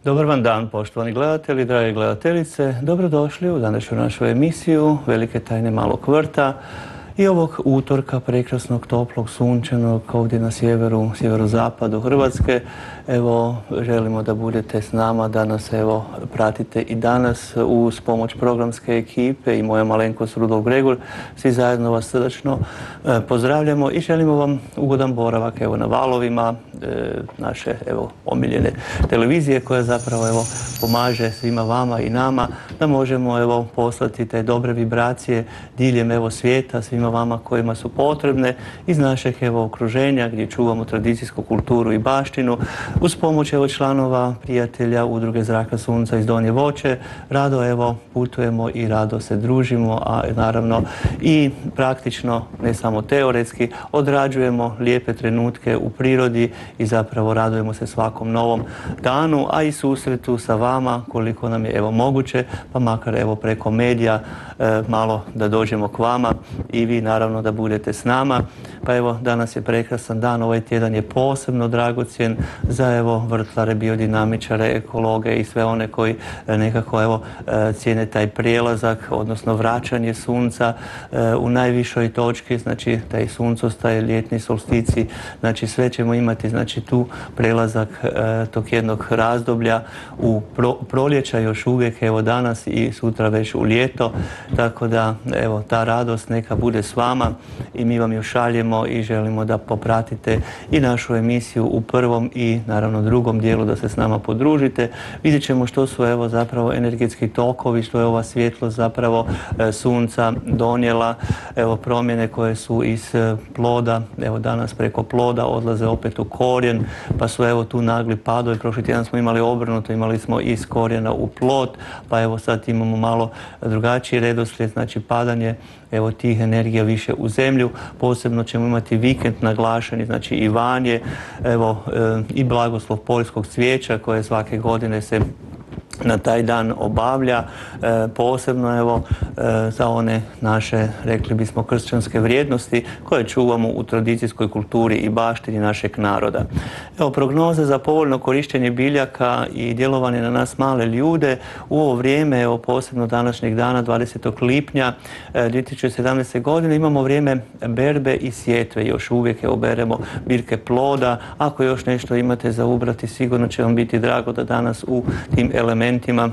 Dobar vam dan, poštovani gledatelji, drage gledateljice. Dobrodošli u današnju našu emisiju Velike tajne malog vrta i ovog utorka prekrasnog, toplog, sunčanog ovdje na sjeverozapadu Hrvatske. Evo, želimo da budete s nama, da nas pratite i danas uz pomoć programske ekipe i moja malenkost Rudolf Gregor. Svi zajedno vas srdačno pozdravljamo i želimo vam ugodan boravak na valovima naše omiljene televizije koja zapravo pomaže svima vama i nama da možemo poslati te dobre vibracije diljem svijeta svima vama kojima su potrebne iz našeg okruženja gdje čuvamo tradicijsku kulturu i baštinu. Uz pomoć članova, prijatelja, udruge Zraka Sunca iz Donje Voće, rado putujemo i rado se družimo, a naravno i praktično, ne samo teoretski, odrađujemo lijepe trenutke u prirodi i zapravo radujemo se svakom novom danu, a i susretu sa vama koliko nam je moguće, pa makar preko medija malo da dođemo k vama i vi naravno da budete s nama. Pa danas je prekrasan dan, ovaj tjedan je posebno dragocjen za vrtlare, biodinamičare, ekologe i sve one koji nekako cijene taj prijelazak, odnosno vraćanje sunca u najvišoj točki, znači taj suncostaj, ljetni solstici, znači sve ćemo imati, znači tu prelazak tog jednog razdoblja u proljeća još uvijek, danas i sutra već u ljeto, tako da ta radost neka bude s vama i mi vam ju šaljemo i želimo da popratite i našu emisiju u prvom i naravno drugom dijelu, da se s nama podružite. Vidjet ćemo što su zapravo energetski tokovi, što je ova svjetlost zapravo sunca donijela, promjene koje su iz ploda, danas preko ploda odlaze opet u korijen, pa su tu nagli padovi. Prošli tjedan smo imali obrnuto, imali smo iz korijena u plod, pa sad imamo malo drugačiji redoslijed, znači padanje tih energija više u zemlju. Posebno ćemo imati vikend naglašeni, znači i vanje, i blagoslov poljskog cvijeća koje svake godine se na taj dan obavlja, posebno za one naše, rekli bismo, kršćanske vrijednosti koje čuvamo u tradicijskoj kulturi i baštini našeg naroda. Prognoze za povoljno korištenje biljaka i djelovanje na nas male ljude u ovo vrijeme, posebno današnjeg dana 20. lipnja 2017. godine, imamo vrijeme berbe i sjetve. Još uvijek beremo biljke ploda. Ako još nešto imate za ubrati, sigurno će vam biti drago da danas u tim elementima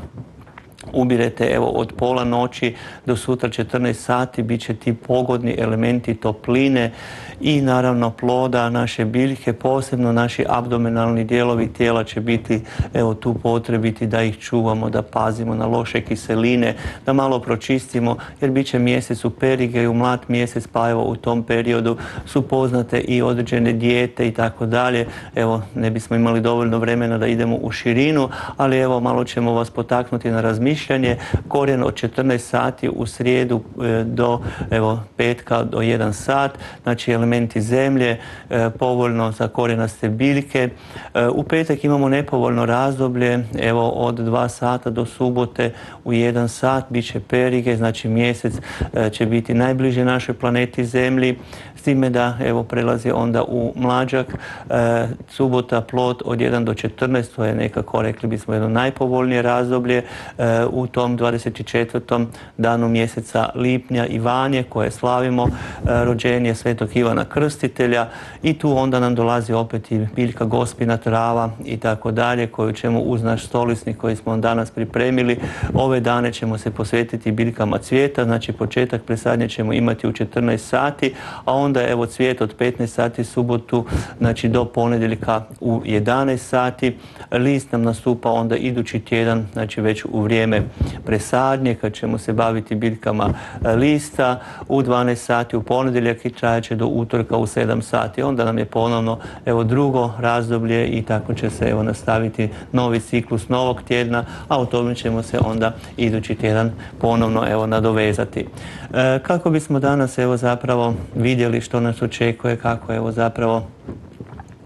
ubirete od pola noći do sutra 14 sati, bit će ti pogodni elementi topline i naravno ploda, naše biljke, posebno naši abdomenalni dijelovi tijela će biti tu potrebiti da ih čuvamo, da pazimo na loše kiseline, da malo pročistimo jer bit će mjesec u perige i u mlad mjesec, pa u tom periodu su poznate i određene dijete i tako dalje. Ne bismo imali dovoljno vremena da idemo u širinu, ali malo ćemo vas potaknuti na razmišljanje. Korijen od 14 sati u srijedu do petka do 1 sat, znači elementi zemlje, povoljno za korijenaste biljke. U petak imamo nepovoljno razdoblje, od 2 sata do subote u 1 sat bit će perige, znači mjesec će biti najbliže našoj planeti Zemlji, s time da prelazi onda u mlađak. Subota plod od 1 do 14, to je nekako, rekli bismo, jedno najpovoljnije razdoblje u tom 24. danu mjeseca lipnja i vanje koje slavimo, rođenje svetog Ivana Krstitelja, i tu onda nam dolazi opet i biljka gospina trava i tako dalje, koju ćemo uz naš stolisnik koji smo danas pripremili. Ove dane ćemo se posvetiti biljkama cvijeta, znači početak presadnje ćemo imati u 14 sati, a onda cvijet od 15 sati subotu, znači do ponedjeljka u 11 sati. List nam nastupa onda idući tjedan, znači već u vrijeme presadnje kad ćemo se baviti biljkama lista u 12 sati u ponedjeljak i trajaće do utorka u 7 sati. Onda nam je ponovno drugo razdoblje i tako će se nastaviti novi ciklus novog tjedna, a u tome ćemo se onda idući tjedan ponovno nadovezati. Kako bismo danas zapravo vidjeli što nas očekuje, kako zapravo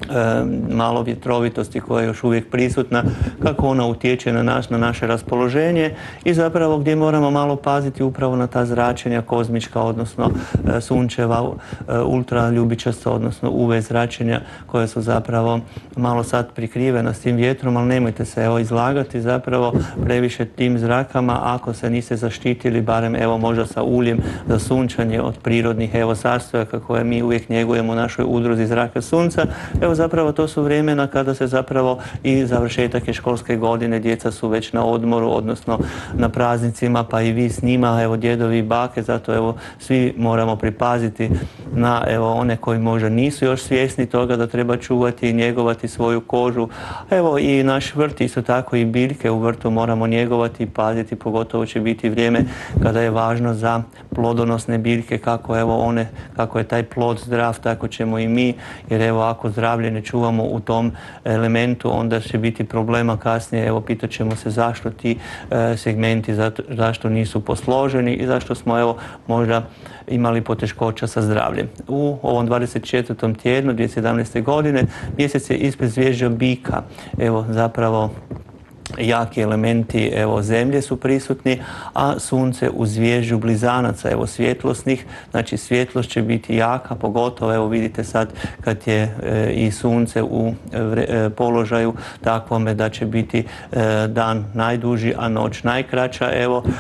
malo vjetrovitosti koja je još uvijek prisutna, kako ona utječe na nas, na naše raspoloženje i zapravo gdje moramo malo paziti upravo na ta zračenja kozmička, odnosno sunčeva, ultraljubičasta, odnosno UV zračenja koja su zapravo malo sad prikrivena s tim vjetrom, ali nemojte se izlagati zapravo previše tim zrakama ako se niste zaštitili barem možda sa uljem za sunčanje od prirodnih sastojaka koje mi uvijek njegujemo u našoj udruzi zraka sunca. Zapravo to su vremena kada se zapravo i završetak je školske godine, djeca su već na odmoru, odnosno na praznicima, pa i vi s njima, djedovi i bake, zato svi moramo pripaziti na one koji možda nisu još svjesni toga da treba čuvati i njegovati svoju kožu. I naš vrt, isto tako i biljke u vrtu moramo njegovati i paziti, pogotovo će biti vrijeme kada je važno za plodonosne biljke, kako je taj plod zdrav, tako ćemo i mi, jer ako zdravlje ne čuvamo u tom elementu, onda će biti problema kasnije. Pitat ćemo se zašto ti segmenti, zašto nisu posloženi i zašto smo možda imali poteškoća sa zdravljem. U ovom 24. tjednu 2017. godine mjesec je ispred zvježđa bika. Zapravo jaki elementi zemlje su prisutni, a sunce u zvježđu blizanaca, svjetlosnih, znači svjetlost će biti jaka, pogotovo vidite sad kad je i sunce u položaju takvome da će biti dan najduži, a noć najkraća.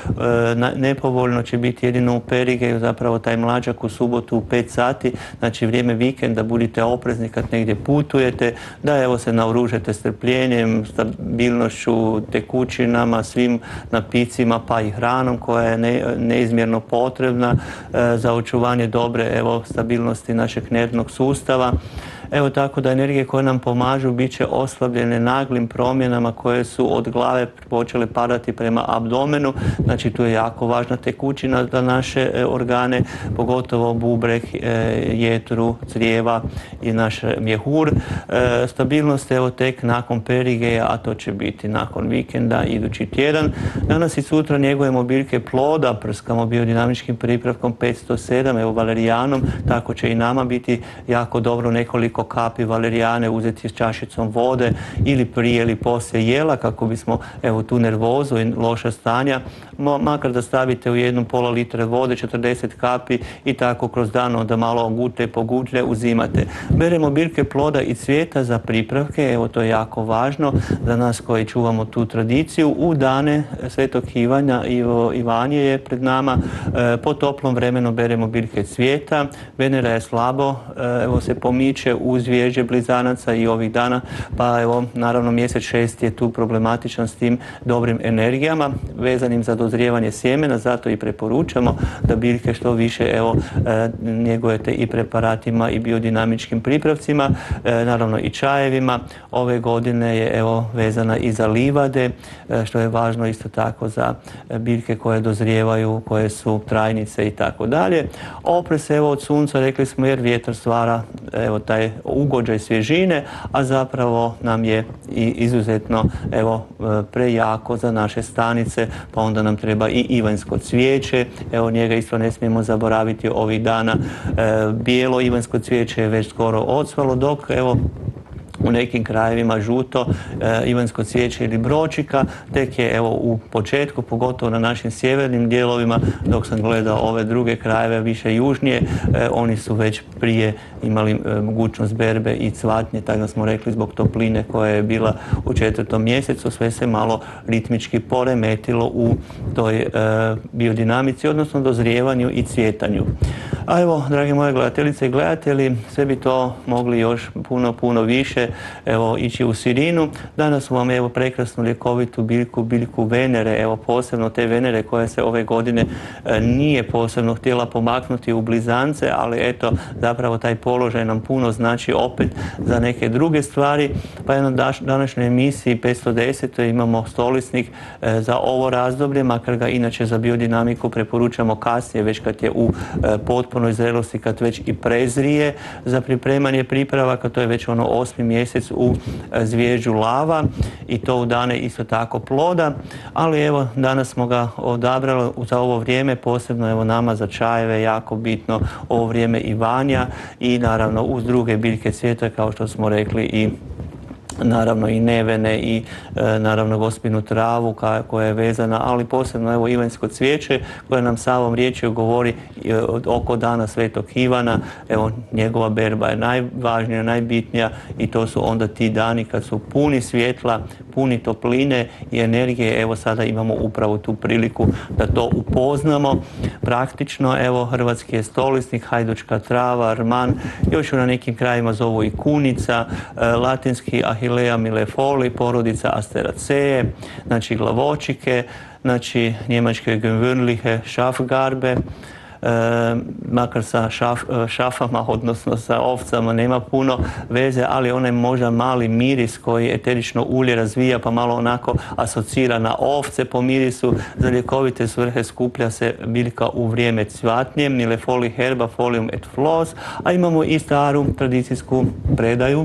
Nepovoljno će biti jedino u Perigeju, zapravo taj mlađak u subotu u 5 sati, znači vrijeme vikenda, budite oprezni kad negdje putujete, da se naoružete strpljenjem, stabilnošću, tekućinama, svim napicima pa i hranom koja je neizmjerno potrebna za očuvanje dobre stabilnosti našeg nervnog sustava. Tako da energije koje nam pomažu bit će oslabljene naglim promjenama koje su od glave počele padati prema abdomenu. Znači tu je jako važna tekućina za naše organe, pogotovo bubreg, jetru, crijeva i naš mjehur. Stabilnost tek nakon Perigeja, a to će biti nakon vikenda, idući tjedan. Danas i sutra njegujemo biljke ploda, prskamo biodinamičkim pripravkom 507, valerijanom, tako će i nama biti jako dobro nekoliko kapi valerijane uzeti s čašicom vode ili prije ili poslije jela kako bismo tu nervozu i loša stanja, makar da stavite u jednu pola litra vode 40 kapi i tako kroz dan onda malo gute po gute uzimate. Beremo biljke ploda i cvijeta za pripravke, to je jako važno za nas koji čuvamo tu tradiciju. U dane Svetog Ivana, Ivanije je pred nama, po toplom vremenu beremo biljke cvijeta. Venera je slabo, se pomiče u zvježđe blizanaca i ovih dana, pa naravno mjesec 6 je tu problematičan s tim dobrim energijama vezanim za dozrijevanje sjemena, zato i preporučamo da biljke što više njegujete i preparatima i biodinamičkim pripravcima, naravno i čajevima. Ove godine je vezana i za livade, što je važno isto tako za biljke koje dozrijevaju, koje su trajnice i tako dalje. Opres od sunca, rekli smo, jer vjetar stvara taj ugođaj svježine, a zapravo nam je i izuzetno prejako za naše stanice, pa onda nam treba i ivanjsko cvijeće. Njega isto ne smijemo zaboraviti ovih dana. Bijelo ivanjsko cvijeće je već skoro odsvalo, dok u nekim krajevima žuto ivanjsko cvijeće ili bročika tek je u početku, pogotovo na našim sjevernim dijelovima, dok sam gledao ove druge krajeve više južnije, oni su već prije imali mogućnost berbe i cvatnje, tako da smo rekli zbog topline koja je bila u 4. mjesecu, sve se malo ritmički poremetilo u toj biodinamici, odnosno dozrijevanju i cvjetanju. A drage moje gledateljice i gledatelji, sve bi to mogli još puno više ići u širinu. Danas su vam prekrasnu ljekovitu biljku Venere, posebno te Venere koja se ove godine nije posebno htjela pomaknuti u blizance, ali zapravo taj položaj nam puno znači opet za neke druge stvari. Pa na današnjoj emisiji 510. imamo stolisnik za ovo razdoblje, makar ga inače za biodinamiku preporučamo kasnije, već kad je u potpunoj zrelosti, kad već i prezrije za pripremanje pripravaka, to je već 8. mjesec u zvježđu lava i to u dane isto tako ploda, ali evo danas smo ga odabrali za ovo vrijeme, posebno evo nama za čajeve jako bitno ovo vrijeme Ivanja i naravno uz druge biljke cvijeta kao što smo rekli i naravno i nevene i naravno gospinu travu koja je vezana, ali posebno evo ivanjsko cvijeće koje nam samom riječju govori oko dana Svetog Ivana. Evo njegova berba je najvažnija, najbitnija i to su onda ti dani kad su puni svjetla, puni topline i energije. Evo sada imamo upravo tu priliku da to upoznamo. Praktično evo hrvatski je stolisnik, hajdučka trava, rman, još na nekim krajima zovu i kunica, latinski Achillea millefoli, porodica Asteraceae, znači glavočike, znači njemačke Gewöhnliche Schafgarbe, makar sa šafama, odnosno sa ovcama nema puno veze, ali onaj možda mali miris koji eterično ulje razvija pa malo onako asocira na ovce po mirisu. Za ljekovite svrhe skuplja se biljka u vrijeme cvatnje, Millefoli herba folium et flos, a imamo i staru tradicijsku predaju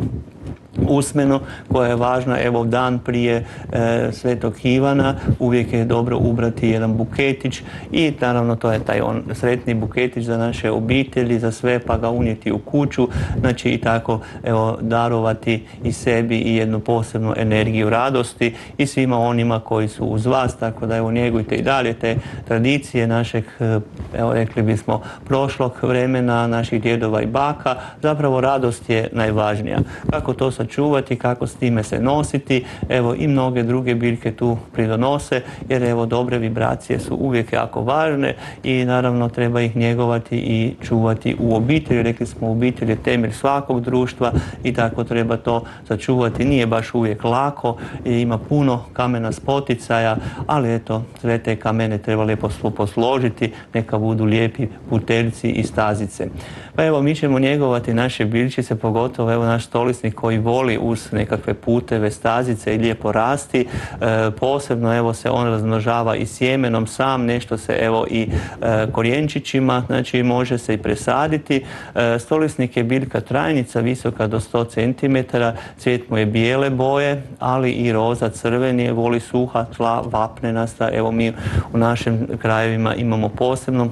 usmeno koja je važna, evo dan prije Svetog Ivana uvijek je dobro ubrati jedan buketić i naravno to je taj sretni buketić za naše obitelji, za sve, pa ga unijeti u kuću, znači i tako evo darovati i sebi i jednu posebnu energiju radosti i svima onima koji su uz vas, tako da evo njegujte i dalje te tradicije našeg, evo rekli bismo, prošlog vremena, naših djedova i baka. Zapravo radost je najvažnija. Kako to sačuvati, kako s time se nositi, evo i mnoge druge biljke tu pridonose, jer evo dobre vibracije su uvijek jako važne i naravno treba ih njegovati i čuvati u obitelji. Rekli smo, obitelj je temelj svakog društva i tako treba to sačuvati. Nije baš uvijek lako i ima puno kamena spoticaja, ali eto, sve te kamene treba lijepo posložiti, neka budu lijepi puteljci i stazice. Pa evo, mi ćemo njegovati naše biljčice, pogotovo evo naš stolisnik koji voli uz nekakve puteve, stazice i lijepo rasti. Posebno evo se on razmnožava i sjemenom sam, nešto se evo i korijenčićima, znači može se i presaditi. Stolisnik je biljka trajnica, visoka do 100 cm, cvijet mu je bijele boje, ali i roza, crveni, voli suha tla, vapnenasta. Evo mi u našim krajevima imamo posebno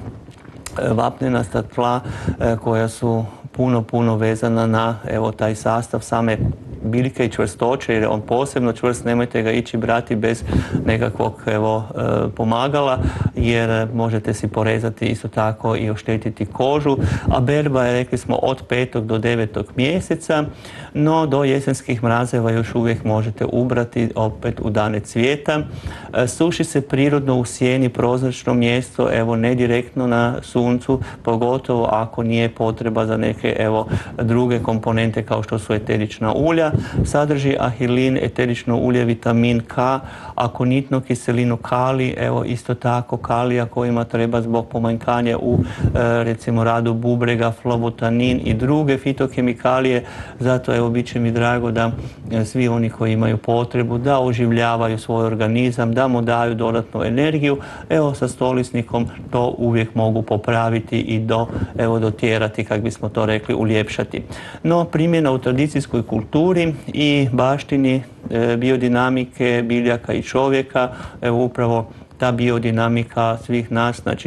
vapnenasta tla koja su puno vezana na evo taj sastav same biljke i čvrstoće, jer je on posebno čvrst, nemojte ga ići brati bez nekakvog evo pomagala, jer možete si porezati isto tako i oštetiti kožu. A berba je, rekli smo, od 5. do 9. mjeseca, no do jesenskih mrazeva još uvijek možete ubrati opet u dane cvijeta. Suši se prirodno u sjeni, prozračno mjesto, evo ne direktno na suncu, pogotovo ako nije potreba za neke evo druge komponente kao što su eterična ulja. Sadrži ahilin, eterično ulje, vitamin K, akonitnu kiselinu kalij, evo isto tako kalija kojima treba zbog pomanjkanja u recimo radu bubrega, flobutanin i druge fitokemikalije. Zato evo bit će mi drago da svi oni koji imaju potrebu da oživljavaju svoj organizam, da mu daju dodatnu energiju, evo sa stolisnikom to uvijek mogu popraviti i dotjerati, kako bismo to rekli, uljepšati. No primjena u tradicijskoj kulturi i baštini biodinamike biljaka i čovjeka, evo upravo ta biodinamika svih nas, znači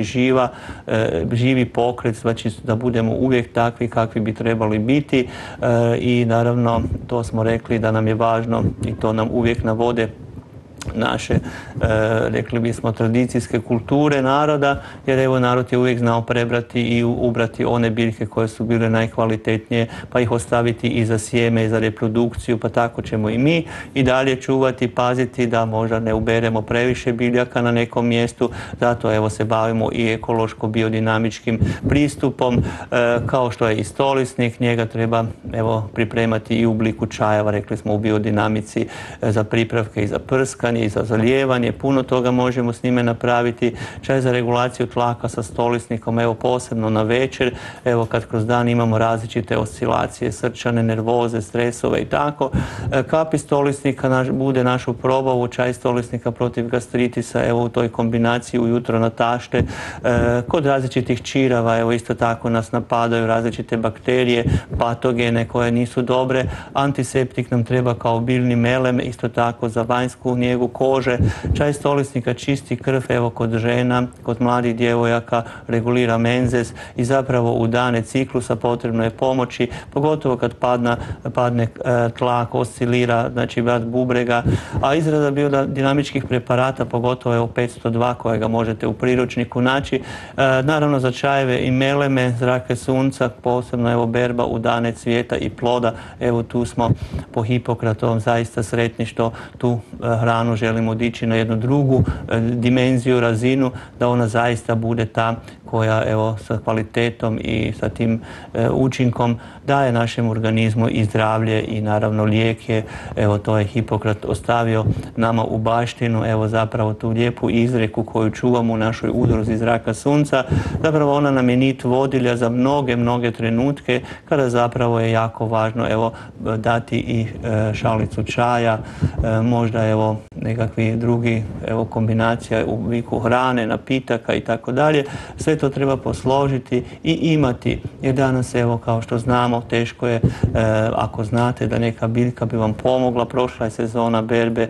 živi pokret, znači da budemo uvijek takvi kakvi bi trebali biti i naravno to smo rekli da nam je važno i to nam uvijek navode naše, rekli bismo, tradicijske kulture naroda, jer evo narod je uvijek znao prebrati i ubrati one biljke koje su bile najkvalitetnije, pa ih ostaviti i za sjeme i za reprodukciju, pa tako ćemo i mi i dalje čuvati, paziti da možda ne uberemo previše biljaka na nekom mjestu. Zato evo se bavimo i ekološko biodinamičkim pristupom, kao što je i stolisnik, njega treba evo pripremati i u obliku čajeva, rekli smo, u biodinamici za pripravke i za prskanje. je i za zalijevanje, puno toga možemo s njime napraviti. Čaj za regulaciju tlaka sa stolisnikom, evo posebno na večer, evo kad kroz dan imamo različite oscilacije, srčane, nervoze, stresove i tako. Kapi stolisnika bude našu probavu, čaj stolisnika protiv gastritisa, evo u toj kombinaciji ujutro na tašte. Kod različitih čirava, evo isto tako nas napadaju različite bakterije, patogene koje nisu dobre. Antiseptik nam treba kao biljni melem, isto tako za vanjsku njegu kože. Čaj stolisnika čisti krv, evo kod žena, kod mladih djevojaka, regulira menzes i zapravo u dane ciklusa potrebno je pomoći, pogotovo kad padne tlak, oscilira, znači rad bubrega, a izrada biodinamičkih preparata, pogotovo evo 502 kojega možete u priručniku naći. Naravno za čajeve i meleme, zrake sunca, posebno evo berba u dane cvijeta i ploda, evo tu smo po Hipokratovom zaista sretni što tu hranu želimo dići na jednu drugu dimenziju, razinu, da ona zaista bude ta koja evo sa kvalitetom i sa tim učinkom daje našem organizmu i zdravlje i naravno lijek je, evo to je Hipokrat ostavio nama u baštinu, evo zapravo tu lijepu izreku koju čuvamo u našoj udruzi zraka sunca, zapravo ona nam je nit vodilja za mnoge trenutke kada zapravo je jako važno evo dati i šalicu čaja, možda evo nekakvi drugi evo kombinacija u obliku hrane, napitaka i tako dalje. Sve to treba posložiti i imati, jer danas evo kao što znamo teško je, ako znate da neka biljka bi vam pomogla, prošla je sezona berbe,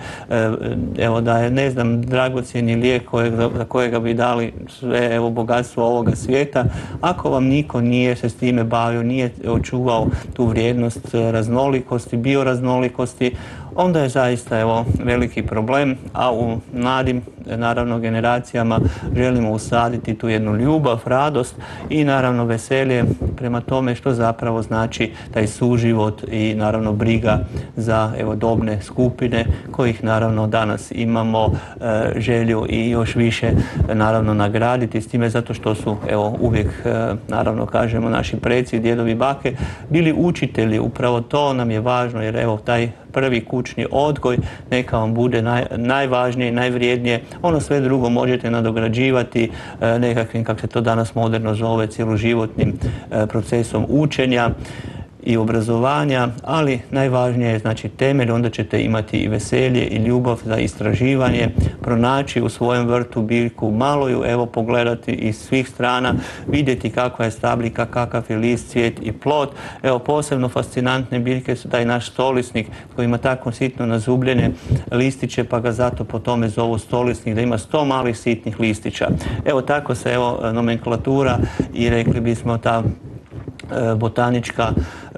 evo da je ne znam dragocjeni lijek za kojega bi dali sve evo bogatstvo ovoga svijeta, ako vam niko nije se s time bavio, nije očuvao tu vrijednost raznolikosti, bioraznolikosti, onda je zaista evo veliki problem, a u mladim naravno generacijama želimo usaditi tu jednu ljubav, radost i naravno veselje prema tome što zapravo znači taj suživot i naravno briga za evo dobne skupine kojih naravno danas imamo želju i još više naravno nagraditi s time zato što su evo uvijek naravno kažemo naši preci, djedovi, bake bili učitelji, upravo to nam je važno jer evo taj prvi kućni odgoj neka vam bude najvažnije i najvrijednije. Ono sve drugo možete nadograđivati nekakvim, kako se to danas moderno zove, cjeloživotnim procesom učenja i obrazovanja, ali najvažnije je znači temelj, onda ćete imati i veselje i ljubav za istraživanje, pronaći u svojem vrtu biljku, malo ju evo pogledati iz svih strana, vidjeti kakva je stabljika, kakav je list, cvijet i plod. Evo posebno fascinantne biljke su taj naš stolisnik koji ima tako sitno nazubljene listiće, pa ga zato po tome zovu stolisnik, da ima 100 malih sitnih listića. Evo tako se evo nomenklatura i rekli bismo ta botanička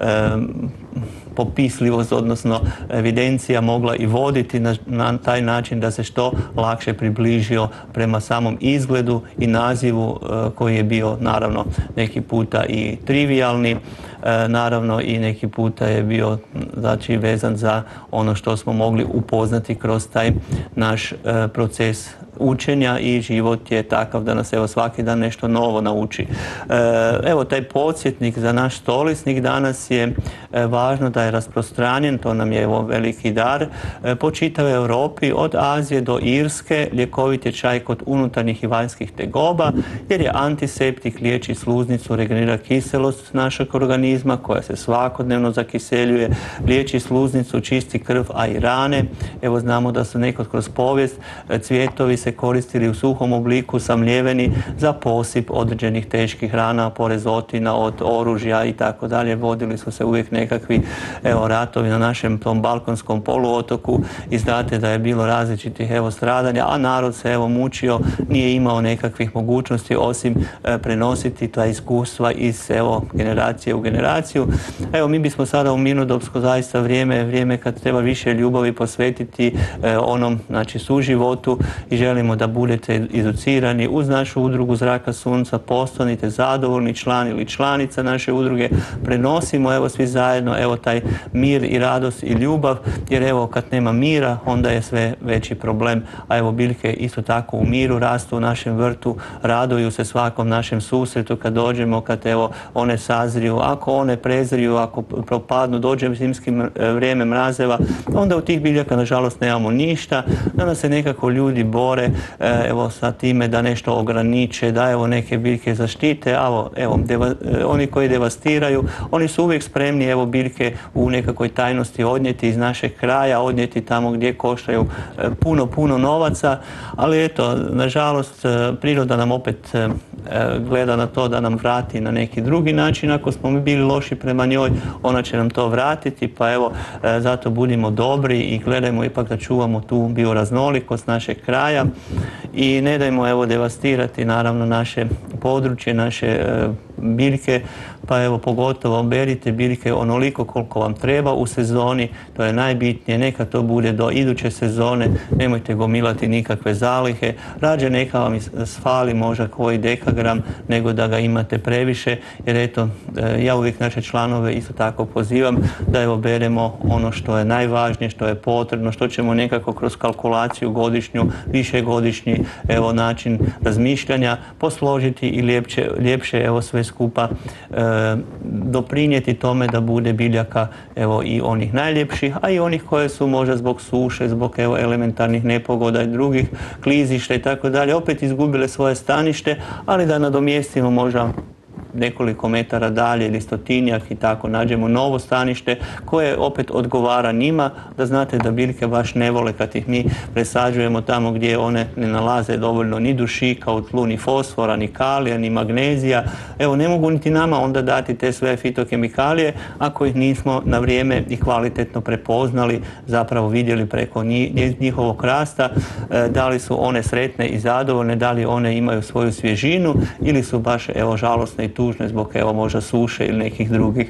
popisljivost, odnosno evidencija mogla i voditi na taj način da se što lakše približio prema samom izgledu i nazivu koji je bio naravno neki puta i trivialni, naravno i neki puta je bio znači vezan za ono što smo mogli upoznati kroz taj naš proces učenja i život je takav da nas evo svaki dan nešto novo nauči. Evo taj podsjetnik za naš stolisnik danas je važno da je rasprostranjen, to nam je evo veliki dar, po čitavoj Europi od Azije do Irske, ljekovit je čaj kod unutarnjih i vanjskih tegoba jer je antiseptik, liječi sluznicu, regenerira kiselost našeg organizma koja se svakodnevno zakiseljuje, liječi sluznicu, čisti krv, a i rane. Evo znamo da su nekad kroz povijest cvjetovi se koristili u suhom obliku, samljeveni za posip određenih teških rana, porezotina od oružja i tako dalje. Vodili su se uvijek nekakvi evo ratovi na našem tom balkonskom poluotoku i znate da je bilo različitih evo stradanja, a narod se evo mučio, nije imao nekakvih mogućnosti osim prenositi ta iskustva iz evo generacije u generaciju. Evo mi bismo sada u mirnodopsko zaista vrijeme kad treba više ljubavi posvetiti onom znači suživotu i želimo da budete educirani uz našu udrugu Zraka sunca, postanite zadovoljni član ili članica naše udruge, prenosimo evo svi zajedno zajedno, evo taj mir i radost i ljubav, jer evo kad nema mira onda je sve veći problem, a evo biljke isto tako u miru rastu u našem vrtu, raduju se svakom našem susretu kad dođemo, kad evo one sazriju, ako one prezriju, ako propadnu, dođe zimski vrijeme mrazeva, onda u tih biljaka nažalost nemamo ništa, danas se nekako ljudi bore evo sa time da nešto ograniče, da evo neke biljke zaštite, a evo oni koji devastiraju, oni su uvijek spremni evo biljke u nekakvoj tajnosti odnijeti iz našeg kraja, odnijeti tamo gdje koštaju puno novaca, ali eto, nažalost priroda nam opet gleda na to da nam vrati na neki drugi način, ako smo mi bili loši prema njoj, ona će nam to vratiti, pa evo zato budimo dobri i gledajmo ipak da čuvamo tu bioraznolikost našeg kraja i ne dajmo evo devastirati naravno naše područje, naše biljke, pa evo pogotovo berite biljke onoliko koliko vam treba u sezoni, to je najbitnije, neka to bude do iduće sezone, nemojte gomilati nikakve zalihe, rađe neka vam fali možda koji dekagram nego da ga imate previše, jer eto, ja uvijek naše članove isto tako pozivam da evo beremo ono što je najvažnije, što je potrebno, što ćemo nekako kroz kalkulaciju godišnju, višegodišnji evo način razmišljanja posložiti i ljepše evo sve skupa doprinijeti tome da bude biljaka evo i onih najljepših, a i onih koje su možda zbog suše, zbog evo elementarnih nepogoda i drugih klizišta i tako dalje, opet izgubile svoje stanište, ali da nadomjestimo možda nekoliko metara dalje ili stotinjak i tako nađemo novo stanište koje opet odgovara njima, da znate da biljke baš ne vole kad ih mi presađujemo tamo gdje one ne nalaze dovoljno ni dušika u tlu, ni fosfora, ni kalija, ni magnezija. Evo, ne mogu niti nama onda dati te sve fitokemikalije ako ih nismo na vrijeme i kvalitetno prepoznali, zapravo vidjeli preko njihovog rasta, da li su one sretne i zadovoljne, da li one imaju svoju svježinu ili su baš evo žalosne i tužne zbog evo možda suše ili nekih drugih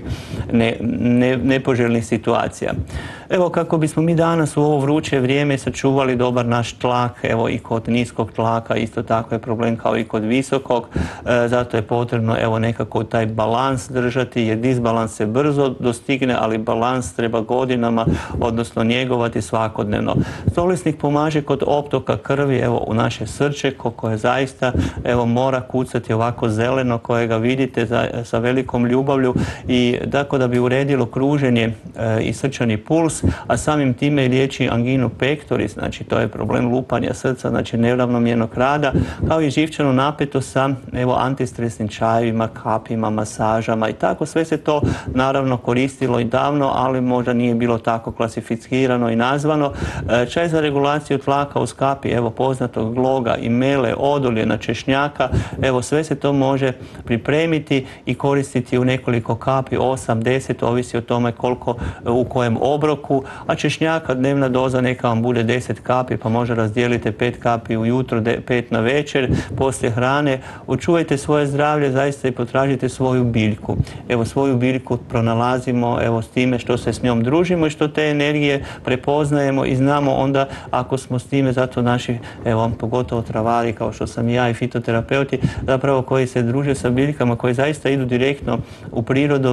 nepoželjnih situacija. Evo, kako bismo mi danas u ovo vruće vrijeme sačuvali dobar naš tlak, evo i kod niskog tlaka isto tako je problem kao i kod visokog, zato je potrebno evo nekako taj balans držati, jer disbalans se brzo dostigne, ali balans treba godinama, odnosno njegovati svakodnevno. Stolesnik pomaže kod optoka krvi evo u naše srče koje zaista evo mora kucati ovako zeleno, kojega vidite sa velikom ljubavlju, i tako da bi uredilo kruženje i srčani puls, a samim time i liječi anginu pectoris, znači to je problem lupanja srca, znači neravnomjernog rada, kao i živčanu napetost sa evo antistresnim čajevima, kapima, masažama i tako. Sve se to naravno koristilo i davno, ali možda nije bilo tako klasificirano i nazvano. Čaj za regulaciju tlaka uz kapi evo poznatog gloga i mele, odoljena, češnjaka, evo sve se to može pripremiti i koristiti u nekoliko kapi, 8, 10, ovisi o tome koliko u kojem obroku, a češnjaka dnevna doza neka vam bude 10 kapi, pa možda razdijelite 5 kapi ujutro, 5 na večer, poslije hrane. Očuvajte svoje zdravlje zaista i potražite svoju biljku. Evo, svoju biljku pronalazimo evo s time što se s njom družimo i što te energije prepoznajemo i znamo onda ako smo s time, zato naši evo pogotovo travari kao što sam i ja i fitoterapeuti zapravo koji se druže sa biljkama, koji zaista idu direktno u prirodu,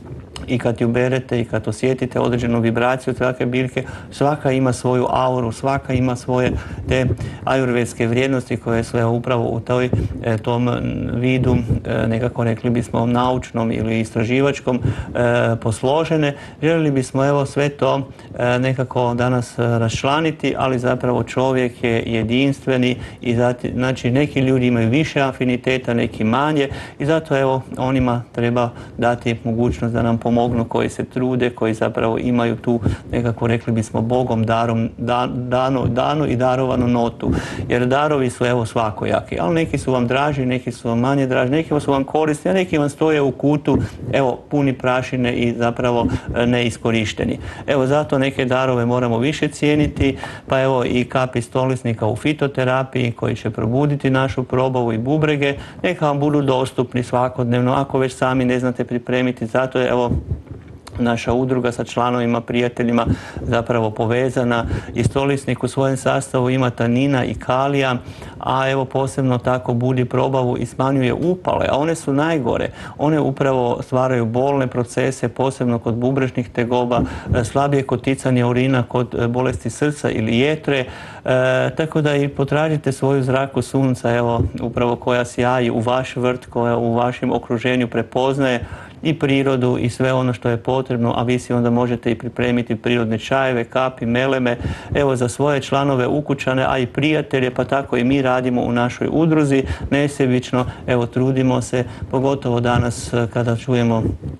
i kad ju berete i kad osjetite određenu vibraciju takve biljke, svaka ima svoju auru, svaka ima svoje te ajurvedske vrijednosti koje su upravo u tom vidu, nekako rekli bismo naučnom ili istraživačkom, posložene. Željeli bismo evo sve to nekako danas raščlaniti, ali zapravo čovjek je jedinstveni i znači neki ljudi imaju više afiniteta, neki manje, i zato evo onima treba dati mogućnost da nam pomognu, koji se trude, koji zapravo imaju tu nekako rekli bismo Bogom danu i darovanu notu. Jer darovi su evo svakojaki, ali neki su vam draži, neki su vam manje draži, neki su vam korisni, a neki vam stoje u kutu evo puni prašine i zapravo neiskorišteni. Evo zato neke darove moramo više cijeniti, pa evo i kapi stolesnika u fitoterapiji koji će probuditi našu probavu i bubrege, neka vam budu dostupni svakodnevno ako već sami ne znate pripremiti. Zato je evo naša udruga sa članovima, prijateljima zapravo povezana i stolisnik u svojem sastavu ima tanina i kalija, a evo posebno tako budi probavu i smanjuje upale, a one su najgore. One upravo stvaraju bolne procese, posebno kod bubrežnih tegoba, slabije koticanje urina kod bolesti srca ili jetre, tako da i potražite svoju zraku sunca, evo upravo koja sjaji u vaš vrt, koja u vašem okruženju prepoznaje i prirodu i sve ono što je potrebno, a vi si onda možete i pripremiti prirodne čajeve, kapi, meleme, evo za svoje članove, ukućane, a i prijatelje, pa tako i mi radimo u našoj udruzi nesebično, evo trudimo se, pogotovo danas kada čujemo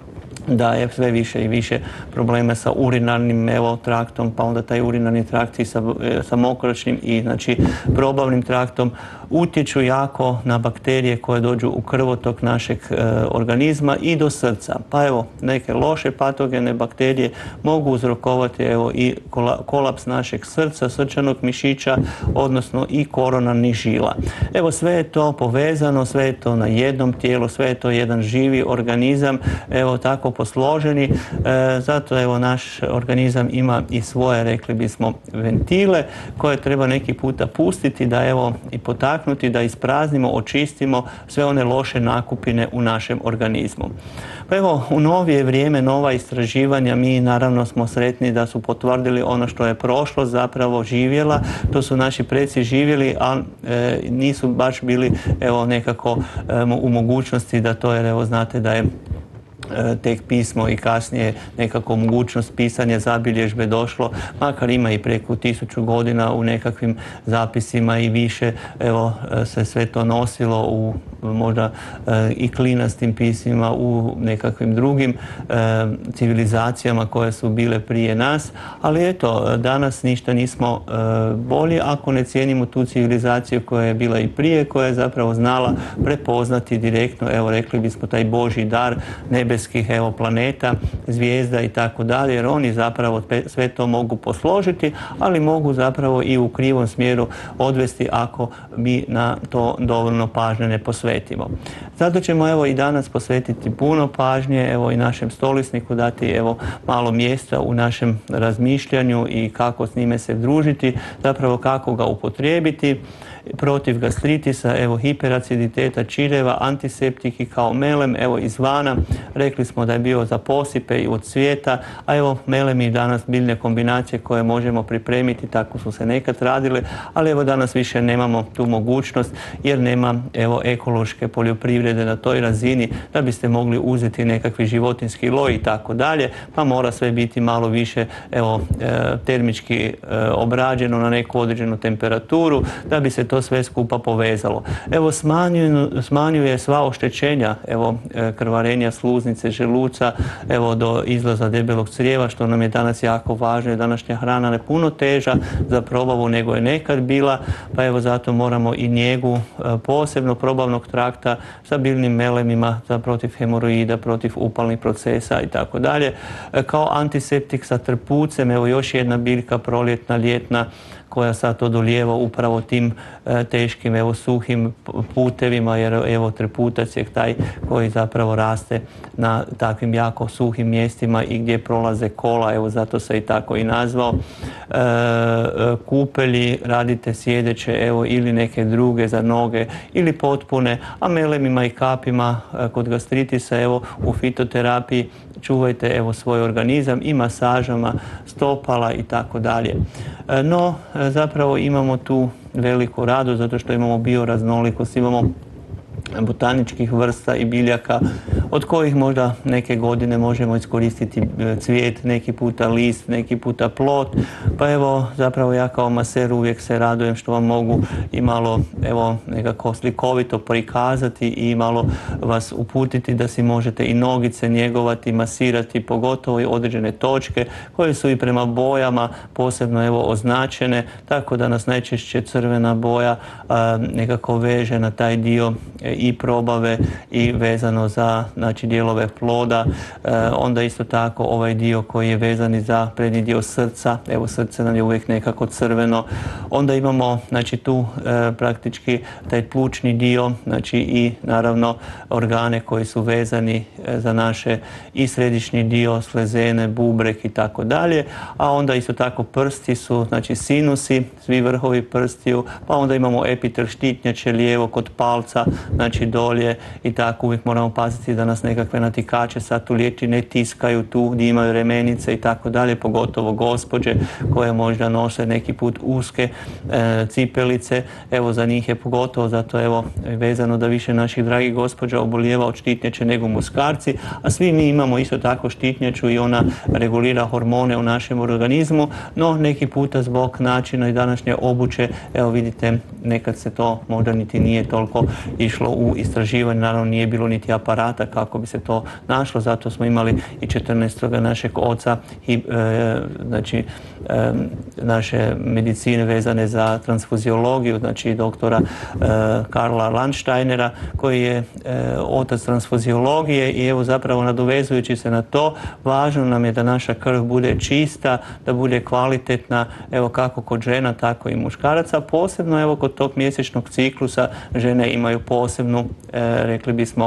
da je sve više i više problema sa urinarnim traktom, pa onda taj urinarni trakt i sa mokraćnim i znači probavnim traktom utječu jako na bakterije koje dođu u krvotok našeg organizma i do srca. Pa evo, neke loše patogene bakterije mogu uzrokovati evo i kolaps našeg srca, srčanog mišića, odnosno i koronarnih žila. Evo sve je to povezano, sve je to na jednom tijelu, sve je to jedan živi organizam, evo tako posloženi, zato evo naš organizam ima i svoje, rekli bismo, ventile koje treba neki puta pustiti da evo i potaknuti, da ispraznimo, očistimo sve one loše nakupine u našem organizmu. Pa evo, u novije vrijeme, nova istraživanja, mi naravno smo sretni da su potvrdili ono što je prošlost zapravo živjela, to su naši preci živjeli, a nisu baš bili evo nekako u mogućnosti da to, jer evo znate da je tek pismo i kasnije nekako mogućnost pisanja zabilježbe došlo, makar ima i preko 1000 godina u nekakvim zapisima i više, evo se sve to nosilo u možda i klinastim pismima u nekakvim drugim civilizacijama koje su bile prije nas, ali eto, danas ništa nismo bolji ako ne cijenimo tu civilizaciju koja je bila i prije, koja je zapravo znala prepoznati direktno, evo rekli bismo taj Božji dar nebeskih evo planeta, zvijezda i tako dalje, jer oni zapravo sve to mogu posložiti, ali mogu zapravo i u krivom smjeru odvesti ako mi na to dovoljno pažnje ne posvetimo. Zato ćemo evo i danas posvetiti puno pažnje, evo i našem stolisniku dati evo malo mjesta u našem razmišljanju i kako s njime se družiti, zapravo kako ga upotrijebiti protiv gastritisa, evo hiperaciditeta čireva, antiseptik i kao melem, evo izvana, rekli smo da je bio za posipe i od cvijeta, a evo melem i danas biljne kombinacije koje možemo pripremiti, tako su se nekad radile, ali evo danas više nemamo tu mogućnost jer nema evo ekološke poljoprivrede na toj razini da biste mogli uzeti nekakvi životinski loj i tako dalje, pa mora sve biti malo više evo termički obrađeno na neku određenu temperaturu da bi se to sve skupa povezalo. Evo smanjuje sva oštećenja, evo krvarenja sluznice, želuca, evo do izlaza debelog crijeva, što nam je danas jako važno, je današnja hrana je puno teža za probavu nego je nekad bila, pa evo zato moramo i njegu posebno probavnog trakta sa biljnim melemima za protiv hemoroida, protiv upalnih procesa i tako dalje. Kao antiseptik sa trpucem, evo još jedna biljka proljetna, ljetna, koja sad odolijeva upravo tim teškim evo suhim putevima, jer evo trputac je taj koji zapravo raste na takvim jako suhim mjestima i gdje prolaze kola, evo zato se i tako i nazvao. Kupelji radite sjedeće evo ili neke druge za noge ili potpune, a melemima i kapima kod gastritisa evo u fitoterapiji čuvajte evo svoj organizam i masažama stopala i tako dalje. No, zapravo imamo tu veliku radost zato što imamo bioraznolikost, imamo botaničkih vrsta i biljaka od kojih možda neke godine možemo iskoristiti cvijet, neki puta list, neki puta plod. Pa evo zapravo ja kao maser uvijek se radujem što vam mogu i malo evo nekako slikovito prikazati i malo vas uputiti da si možete i nogice njegovati, masirati, pogotovo i određene točke koje su i prema bojama posebno evo označene, tako da nas najčešće crvena boja nekako veže na taj dio i probave i vezano za znači dijelove ploda, onda isto tako ovaj dio koji je vezan za prednji dio srca, evo srce nam je uvijek nekako crveno, onda imamo znači tu praktički taj plućni dio, znači i naravno organe koji su vezani za naše i središnji dio, slezene, bubreg i tako dalje, a onda isto tako prsti su, znači sinusi, svi vrhovi prstiju, pa onda imamo epitel štitnjače lijevo kod palca, znači dolje i tako uvijek moramo paziti da nas nekakve natikače sad tu liječi ne tiskaju tu gdje imaju remenice i tako dalje, pogotovo gospođe koje možda nose neki put uske cipelice, evo za njih je pogotovo, zato evo vezano da više naših dragih gospođa obolijeva od štitnjače nego muškarci, a svi mi imamo isto tako štitnjaču i ona regulira hormone u našem organizmu, no neki puta zbog načina i današnje obuće, evo vidite, nekad se to možda niti nije toliko išlo u istraživanje, naravno nije bilo niti aparata kako bi se to našlo, zato smo imali i 14. našeg oca i znači naše medicine vezane za transfuziologiju, znači doktora Karla Landsteinera koji je otac transfuziologije i evo zapravo nadovezujući se na to, važno nam je da naša krv bude čista, da bude kvalitetna, evo kako kod žena, tako i muškaraca, posebno evo kod tog mjesečnog ciklusa žene imaju posebnu, rekli bismo,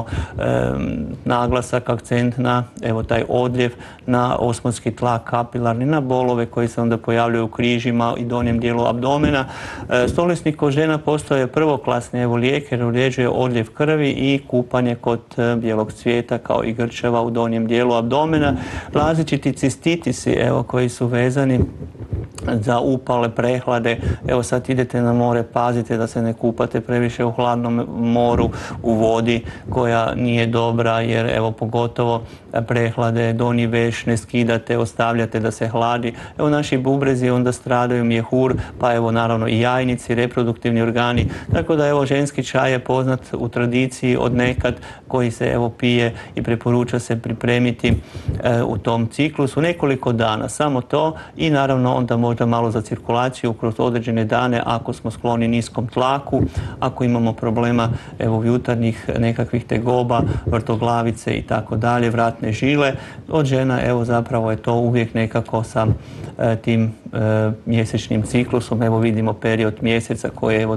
naglasak, akcent na evo taj odljev, na osmonski tlak kapilarni, na bolove koji se onda pojavljuju u križima i donjem dijelu abdomena. Stolesnik kod žena postoje prvoklasni evo lijek jer uređuje odljev krvi i kupanje kod bijelog cvijeta kao i grčeva u donjem dijelu abdomena. Različiti cistitisi evo koji su vezani za upale, prehlade, evo sad idete na more, pazite da se ne kupate previše u hladnom moru, u vodi koja nije dobra jer evo pogotovo prehlade, donji veš ne skidate, ostavljate da se hladi. Evo naši bubrezi onda stradaju, mjehur, pa evo naravno i jajnici, reproduktivni organi. Tako da evo ženski čaj je poznat u tradiciji od nekad koji se evo pije i preporuča se pripremiti u tom ciklusu nekoliko dana, samo to i naravno onda možda malo za cirkulaciju kroz određene dane ako smo skloni niskom tlaku, ako imamo problema evo jutarnjih nekakvih tegoba, vrtoglavice i tako dalje, vratne žile. Od žena evo zapravo je to uvijek nekako sa tim mjesečnim ciklusom, evo vidimo period mjeseca koji je evo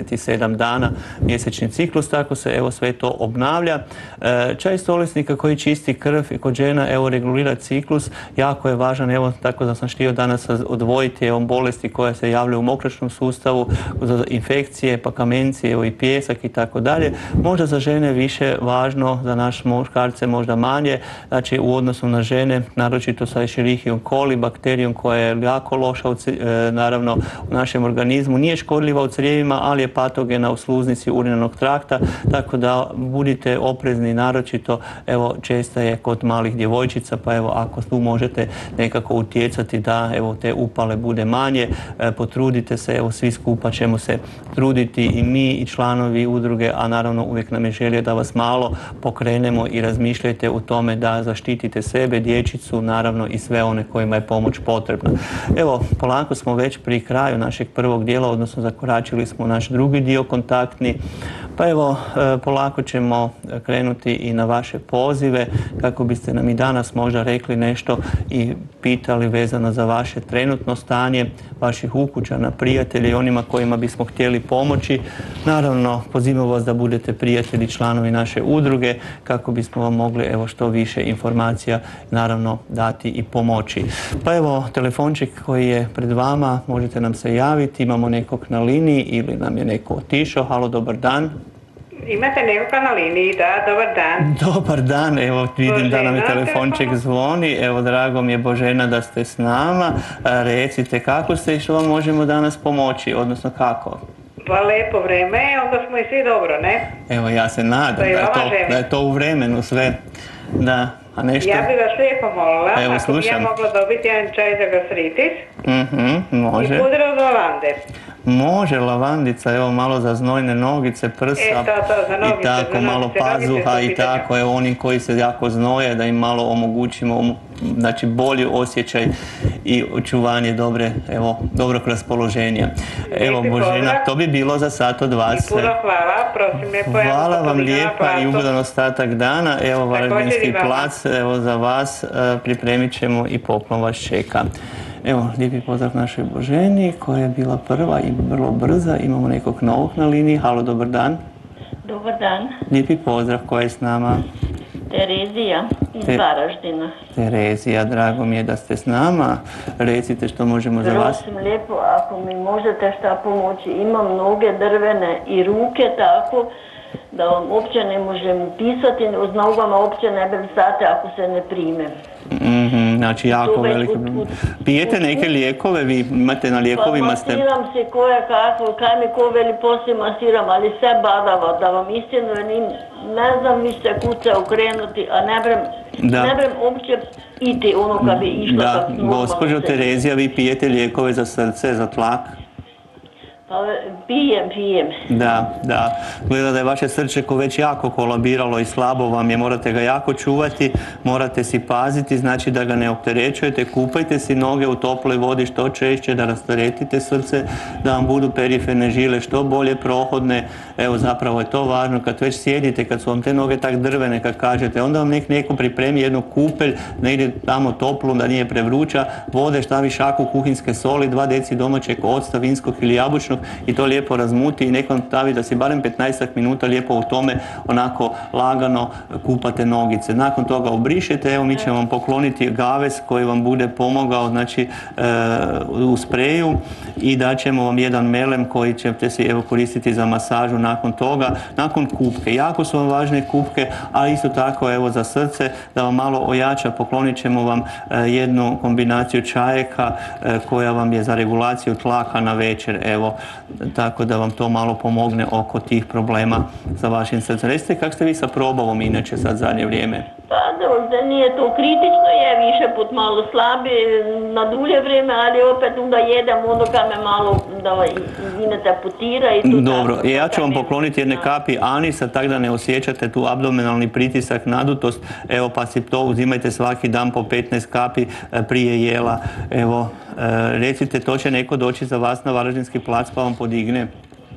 27 dana mjesečni ciklus, tako se evo sve to obnavlja. Čaj stolesnika koji čisti krv i kod žena evo regulira ciklus, jako je važan, evo tako da sam htio danas odvojiti evo bolesti koje se javljaju u mokračnom sustavu, za infekcije, pa kamencije, evo i pijesak i tako dalje. Možda za žene više važno, za naš muškarce možda manje, znači u odnosu na žene, naročito sa Escherichium coli, bakterijom koja je jako loša naravno u našem organizmu, nije škodljiva u crijevima, ali je patogena u sluznici urinarnog trakta, tako da budite oprezni, naročito evo česta je kod malih djevojčica, pa evo ako tu možete nekako utjecati da evo te upale bude manje, potrudite se, evo svi skupa ćemo se truditi i mi i članovi udruge, a naravno uvijek nam je želja da vas malo pokrenemo i razmišljajte o tome da zaštitite sebe, dječicu, naravno i sve one kojima je pomoć potrebna. Evo, polako smo već pri kraju našeg prvog dijela, odnosno zakoračili smo naš drugi dio kontaktni, pa evo polako ćemo krenuti i na vaše pozive kako biste nam i danas možda rekli nešto i pitali vezano za vaše trenutno stanje, vaših ukućana, prijatelja i onima kojima bismo htjeli pomoći. Naravno, pozivamo vas da budete prijatelji, članovi naše udruge kako bismo vam mogli evo što više informacija naravno dati i pomoći. Pa evo, telefončik koji je pred vama, možete nam se javiti, imamo nekog na liniji ili nam je neko otišao. Halo, dobar dan. Imate nekoga na liniji, da, dobar dan. Dobar dan, evo vidim Božena, da nam je telefonček zvoni, evo drago mi je Božena da ste s nama, recite kako ste i što vam možemo danas pomoći, odnosno kako? Pa lepo vreme, onda smo i svi dobro, ne? Evo ja se nadam da je to u vremenu sve, da, a nešto... Ja bih vas lijepo molila, evo, ako bi ja mogla dobiti jedan čaj za gastritis može. I pudru od lavande. Može, lavandica, evo malo za znojne nogice, prsa za nogice, i tako malo pazuha i tako, evo oni koji se jako znoje da im malo omogućimo znači bolji osjećaj i očuvanje dobrog raspoloženja. Evo Božena, to bi bilo za sat od vas. I puno hvala, prosim lijepo. Hvala vam lijepa i ugodan ostatak dana. Evo Varaždinski plac, evo za vas pripremit ćemo i poklon vas čeka. Evo, lijepi pozdrav našoj Boženi koja je bila prva i vrlo brza. Imamo nekog novog na liniji. Halo, dobar dan. Dobar dan. Lijepi pozdrav, koja je s nama? Terezija iz Varaždina. Terezija, drago mi je da ste s nama. Recite što možemo za vas. Prosim lijepo, ako mi možete šta pomoći. Imam noge drvene i ruke tako da vam uopće ne možem upisati, uz nogama uopće ne bih stati ako se ne prime. Znači jako veliki problem. Pijete neke lijekove, vi imate na lijekovima ste... Pa masiram se koje kako, kaj mi ko veli poslije masiram, ali sve badava, da vam istinu ne znam više kud se okrenuti, a ne brem uopće iti ono kad bi išla. Da, gospođo Terezija, vi pijete lijekove za srce, za tlak? Pa pijem. Da. Gleda da je vaše srčeko već jako kolabiralo i slabo vam je, morate ga jako čuvati, morate si paziti, znači da ga ne opterećujete, kupajte si noge u toploj vodi što češće, da rasteretite srce, da vam budu periferne žile što bolje prohodne. Evo zapravo je to važno, kad već sjedite, kad su vam te noge tak drvene, kad kažete, onda vam neko pripremi jednu kupelj, negdje tamo toplu, da nije prevruća, vode, stavi šaku kuhinske soli, 2 deci domaćeg octa, vinskog ili jabučnog, i to lijepo razmuti i nekom stavi da si barem 15 minuta lijepo u tome onako lagano kupate nogice. Nakon toga obrišete, evo mi ćemo vam pokloniti gavez koji vam bude pomogao, znači u spreju, i daćemo vam jedan melem koji ćete si koristiti za masažu nakon toga, nakon kupke. Jako su vam važne kupke, ali isto tako evo za srce da vam malo ojača, poklonit ćemo vam jednu kombinaciju čajeka koja vam je za regulaciju tlaka na večer, evo, tako da vam to malo pomogne oko tih problema sa vašim srcem. Recite kako ste vi sa probavom inače sad zadnje vrijeme? Pa da nije to kritično, je više put malo slabi na dulje vrijeme, ali opet onda jedem ono kad me malo izvinete putira i tu. Dobro, ja ću vam pokloniti jedne kapi anisa, tako da ne osjećate tu abdominalni pritisak, nadutost, evo pa si to uzimajte svaki dan po 15 kapi prije jela. Evo, recite, to će neko doći za vas na Varaždinski plac pa vam podigne?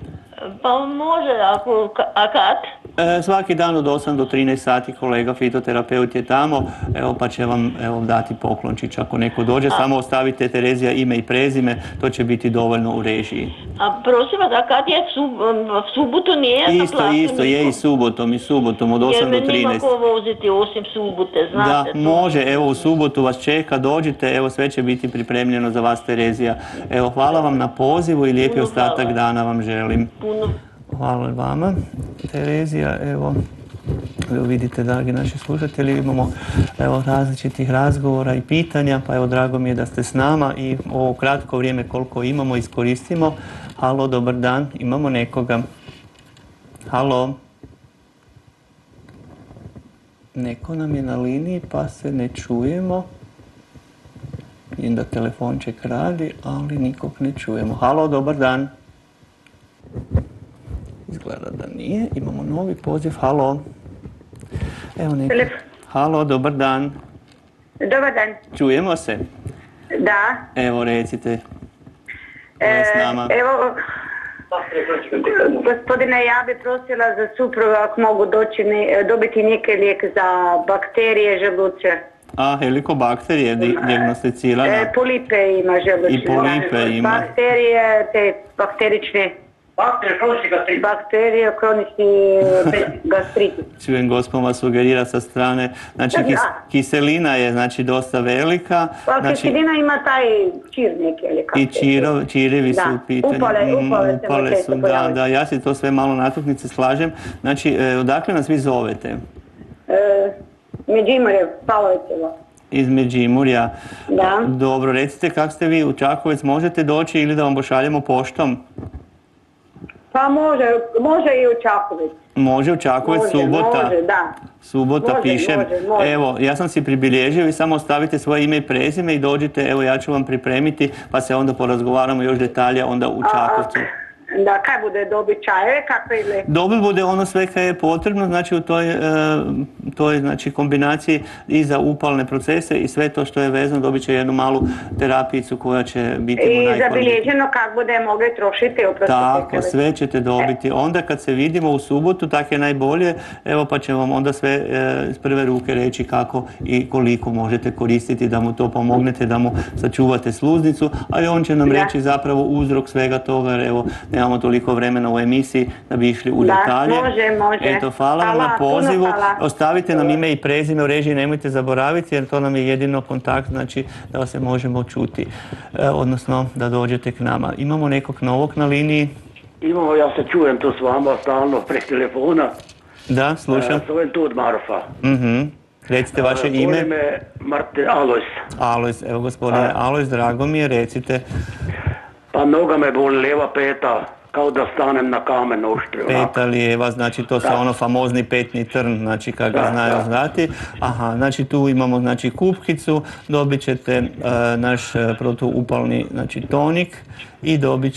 Pa može, a kad? Svaki dan od 8 do 13 sati kolega fitoterapeut je tamo, evo pa će vam dati poklončić ako neko dođe, samo ostavite Terezija ime i prezime, to će biti dovoljno u režiji. A prosim vas, a kad je subotu nije na placu? Isto je i subotom od 8 do 13. Jer me nima ko voziti osim subote, znate. Da, može, evo u subotu vas čeka, dođite, evo sve će biti pripremljeno za vas Terezija. Evo hvala vam na pozivu i lijepi ostatak dana vam želim. Hvala vama, Terezija. Evo vidite, dragi naši slušatelji, imamo različitih razgovora i pitanja, pa evo drago mi je da ste s nama i ovo kratko vrijeme koliko imamo iskoristimo. Halo, dobar dan, imamo nekoga. Halo. Neko nam je na liniji pa se ne čujemo. Vidim da telefonček radi, ali nikog ne čujemo. Halo, dobar dan. Izgleda da nije. Imamo novi poziv. Halo. Evo neko. Halo, dobar dan. Dobar dan. Čujemo se? Da. Evo, recite. Ko je s nama? Evo, gospodine, ja bi prosila za supruga ako mogu dobiti neki lijek za bakterije želuče. A, helikobakterije dijagnosticirana? Polipe ima želučne. I polipe ima. Bakterije, te bakterične. Bakterije, kronični gastritis. Čujem, gospod vas sugerira sa strane. Znači, kiselina je znači dosta velika. Pa kiselina ima taj čir neki ili kako. I čirevi su u pitanju. Upale su, da, ja si to sve malo natuknice slažem. Znači, odakle nas vi zovete? Međimurje, Pavlovićevo. Iz Međimurja. Da. Dobro, recite kako ste vi u Čakovec, možete doći ili da vam pošaljemo poštom? Pa može i u Čakovec. Može u Čakovec, subota. Može, da. Subota pišem. Može. Evo, ja sam si pribilježio i samo ostavite svoje ime i prezime i dođite, evo ja ću vam pripremiti, pa se onda porazgovaramo još detalje onda u Čakovcu. Da, kaj bude dobiti čajeve, kakve ili? Dobit bude ono sve kaj je potrebno, znači u toj znači, kombinaciji i za upalne procese i sve to što je vezano dobit će jednu malu terapijicu koja će biti mu najkvalitetnija. I zabilježeno kako bude mogli trošiti. Tako, sve ćete dobiti. Onda kad se vidimo u subotu, tako je najbolje, evo pa ćemo vam onda sve iz prve ruke reći kako i koliko možete koristiti da mu to pomognete, da mu sačuvate sluznicu, ali on će nam reći zapravo uzrok svega toga, jer evo nemamo toliko vremena u emisiji da bi išli u detalje. Može. Eto, hvala vam na pozivu. Ostavite nam ime i prezime u režiji, nemojte zaboraviti, jer to nam je jedino kontakt, znači da se možemo čuti, odnosno da dođete k nama. Imamo nekog novog na liniji? Imamo, ja se čujem tu s vama stalno prek telefona. Da, slušam. Zovem tu od Marofa. Recite vaše ime. Zovem me Alojz. Alojz, evo gospodine Alojz, drago mi je, recite. Pa noga me boli, lijeva peta, kao da stanem na kamen oštri. Peta lijeva, znači to su ono famozni petni trn, znači kad ga znaju znati. Aha, znači tu imamo znači kupkicu, dobit ćete naš protuupalni znači tonik i dobit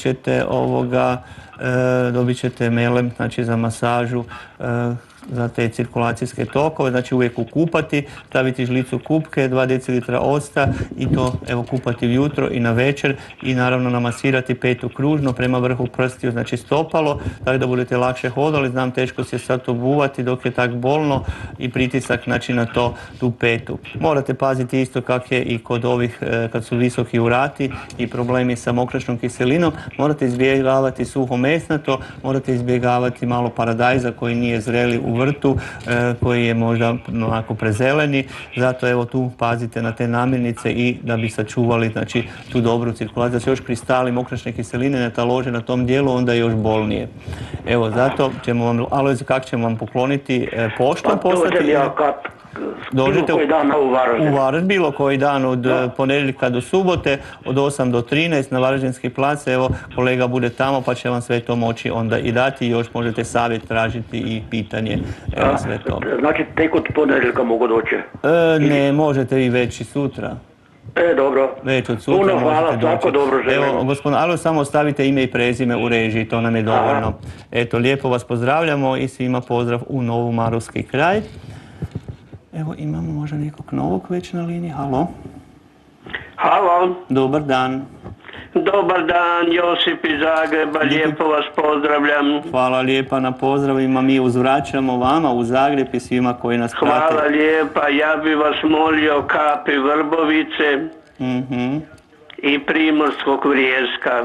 ćete melem znači za masažu za te cirkulacijske tokove, znači uvijek ukupati, staviti žlicu kupke, 2 decilitra octa i to evo kupati ujutro i na večer i naravno namasirati petu kružno prema vrhu prstiju, znači stopalo, tako da budete lakše hodali. Znam, teško se sad obuvati dok je tak bolno i pritisak znači na tu petu. Morate paziti isto kak je i kod ovih kad su visoki urati i problemi sa mokračnom kiselinom, morate izbjegavati suho mesnato, morate izbjegavati malo paradajza koji nije zreli u vrtu, koji je možda onako prezeleni, zato evo tu pazite na te namirnice i da bi sačuvali znači tu dobru cirkulaciju, da se još kristali mokračne kiseline ne talože na tom dijelu, onda je još bolnije. Evo, zato ćemo vam, Alojz, kako ćemo vam pokloniti poštom poslati? Dođete u Varaždin, bilo koji dan od ponedjeljka do subote, od 8 do 13 na Varaždinski plac, evo kolega bude tamo pa će vam sve to moći onda i dati i još možete savjet tražiti i pitanje, evo sve to. Znači tek od ponedjeljka mogu doći? Ne, možete i već i sutra. Dobro. Već od sutra možete doći. Tako dobro želim. Evo, gospodin Alojz, samo ostavite ime i prezime u režiji, to nam je dovoljno. Eto, lijepo vas pozdravljamo i svima pozdrav u Novu Marovski kraj. Evo, imamo možda nekog novog već na liniji. Halo? Halo. Dobar dan. Dobar dan, Josip iz Zagreba, lijepo vas pozdravljam. Hvala lijepa na pozdravima, mi uzvraćamo vama u Zagreb i svima koji nas prate. Hvala lijepa, ja bi vas molio kapi Vrbovice i Primorskog Vrijeska.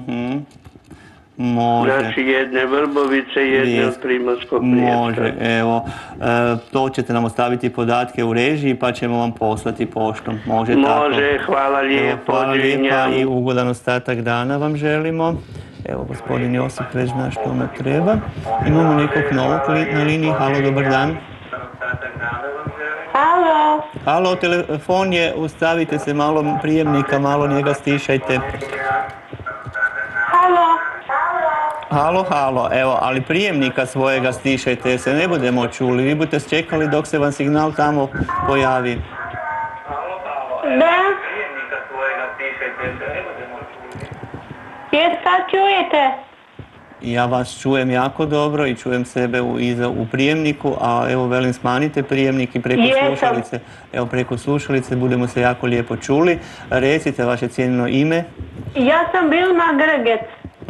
Može. Znači jedne Vrbovice, jedne od Primorskog Vrijeska. Može, evo, to ćete nam ostaviti podatke u režiji pa ćemo vam poslati poštom. Može tako? Može, hvala lijepo. Hvala lijepa i ugodan ostatak dana vam želimo. Evo, gospodin Josip već zna što mu treba. Imamo nekog novog na liniji. Halo, dobar dan. Halo. Halo, telefon je, ustavite se malo prijemnika, malo njega stišajte. Halo, evo, ali prijemnika svojega stišajte jer se ne budemo čuli. Vi budete čekali dok se vam signal tamo pojavi. Da. Jer sad čujete? Ja vas čujem jako dobro i čujem sebe u prijemniku, a evo velim smanjite prijemnik i preko slušalice. Evo preko slušalice budemo se jako lijepo čuli. Recite vaše cijenjeno ime. Ja sam Vilma Grgec.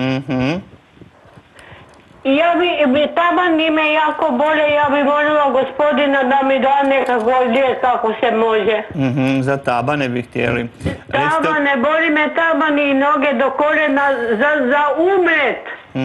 Ja bi taban ime jako bolje, ja bi molila gospodina da mi da nekako lijek kako se može. Za tabane bi htjeli. Tabane, boli me taban i noge do koljena za umret.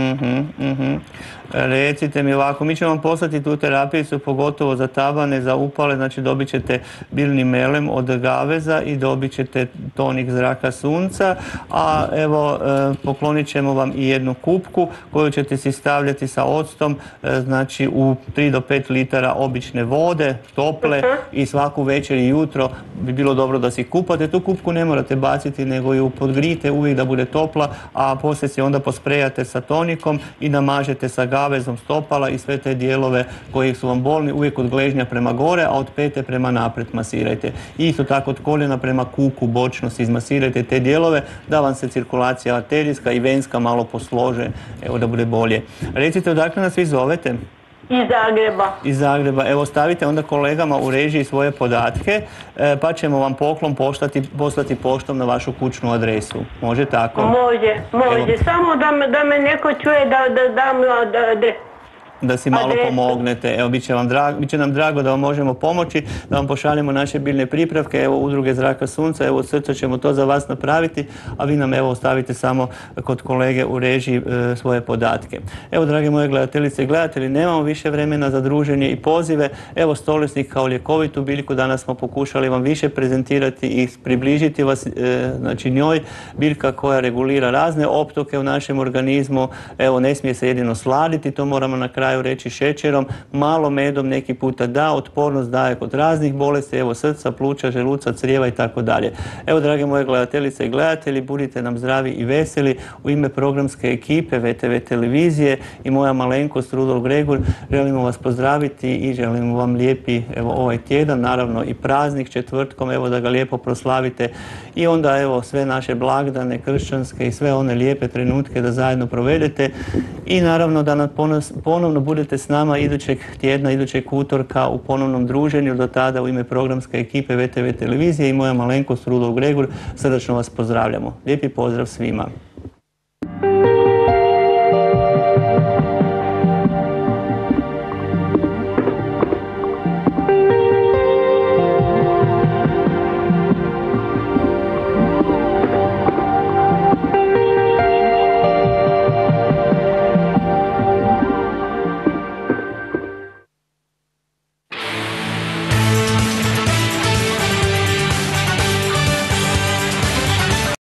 Recite mi ovako, mi ćemo vam poslati tu terapijicu, pogotovo za tabane, za upale, znači dobit ćete biljni melem od gaveza i dobit ćete tonik zraka sunca, a evo poklonit ćemo vam i jednu kupku koju ćete si stavljati sa octom, znači u 3 do 5 litara obične vode, tople, i svaku večer i jutro bi bilo dobro da si kupate. Tu kupku ne morate baciti, nego ju podgrijte uvijek da bude topla, a poslije si onda posprejate sa tonikom i namažete sa gavezom stopala i sve te dijelove koji su vam bolni, uvijek od gležnja prema gore, a od pete prema naprijed masirajte. I isto tako od koljena prema kuku, bočno si izmasirajte te dijelove da vam se cirkulacija arterijska i venska malo poslože, evo da bude bolje. Recite, odakle nas vi zovete? Iz Zagreba. Iz Zagreba. Evo, stavite onda kolegama u režiji svoje podatke, pa ćemo vam poklon poslati poštom na vašu kućnu adresu. Može tako? Može. Evo. Samo da me neko čuje da si malo pomognete. Evo, bit će nam drago da vam možemo pomoći, da vam pošaljemo naše biljne pripravke, evo, Udruge Zraka Sunca, evo, od srca ćemo to za vas napraviti, a vi nam, evo, ostavite samo kod kolege u režiji svoje podatke. Evo, drage moje gledateljice i gledatelji, nemamo više vremena za druženje i pozive. Evo, stolesnik kao ljekovitu biljku, danas smo pokušali vam više prezentirati i približiti vas, znači njoj, biljka koja regulira razne optoke u našem organizmu. Evo, ne smije se jedino sladiti, to moramo na kraju reći, šećerom, malo medom neki puta da, otpornost daje kod raznih bolesti, evo, srca, pluća, želuca, crijeva i tako dalje. Evo, drage moje gledateljice i gledatelji, budite nam zdravi i veseli. U ime programske ekipe VTV televizije i moja malenkost Rudolf Gregur želimo vas pozdraviti i želimo vam lijepi, evo, ovaj tjedan, naravno i praznik četvrtkom, evo, da ga lijepo proslavite i onda, evo, sve naše blagdane kršćanske i sve one lijepe trenutke da zajedno provedete i naravno da nam ponovno budete s nama idućeg tjedna, idućeg utorka u ponovnom druženju. Do tada u ime programske ekipe VTV televizije i moja malenkost Rudolf Gregur srdačno vas pozdravljamo. Lijepi pozdrav svima.